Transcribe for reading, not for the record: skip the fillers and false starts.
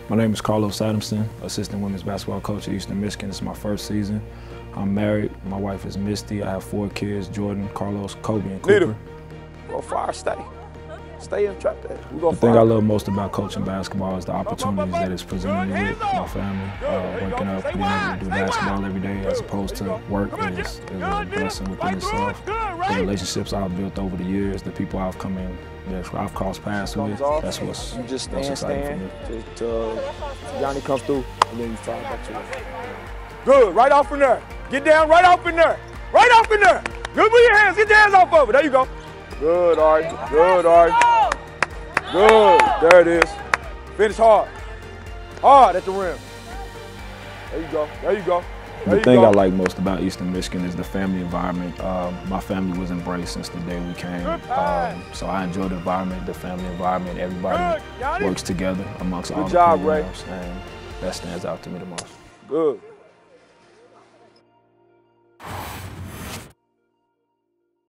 My name is Carlos Adamson, assistant women's basketball coach at Eastern Michigan. This is my first season. I'm married. My wife is Misty. I have 4 kids: Jordan, Carlos, Kobe, and Cooper. Go far, stay and trap that. The thing I love most about coaching basketball is the opportunities that it's presented me with my family. Waking up, being able to do basketball every day as opposed to work is a blessing within itself. The relationships I've built over the years, the people I've crossed paths with, that's what's you just exciting for me. Till Yanni comes through, and then you fire back to it. Good, right off in there. Get down, right off in there. Right off in there. Good with your hands, get your hands off of it. There you go. Good, Ari. Good, Ari. Good, there it is. Finish hard. Hard at the rim. There you go, there you go. The thing I like most about Eastern Michigan is the family environment. My family was embraced since the day we came. So I enjoy the environment, the family environment. Everybody works together amongst all the programs, and that stands out to me the most. Good.